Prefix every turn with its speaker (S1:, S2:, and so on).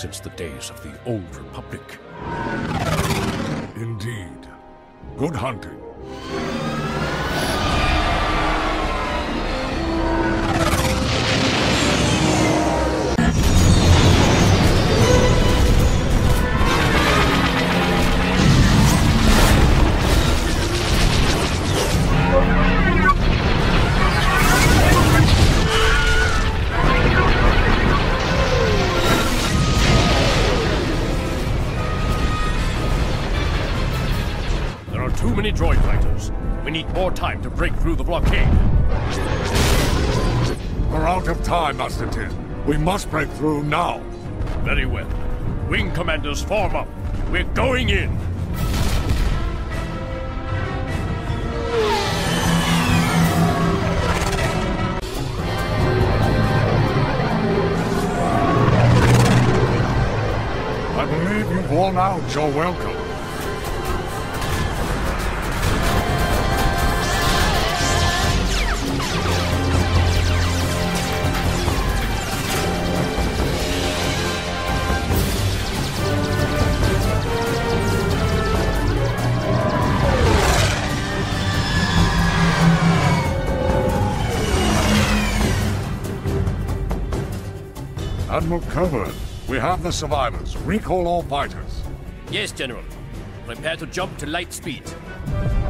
S1: since the days of the Old Republic.
S2: Indeed. Good hunting.
S1: Too many droid fighters. We need more time to break through the blockade.
S2: We're out of time, Master Tin. We must break through now.
S1: Very well. Wing commanders, form up. We're going in.
S2: I believe you've worn out your welcome. Admiral Coburn, we have the survivors. Recall all fighters.
S1: Yes, General. Prepare to jump to light speed.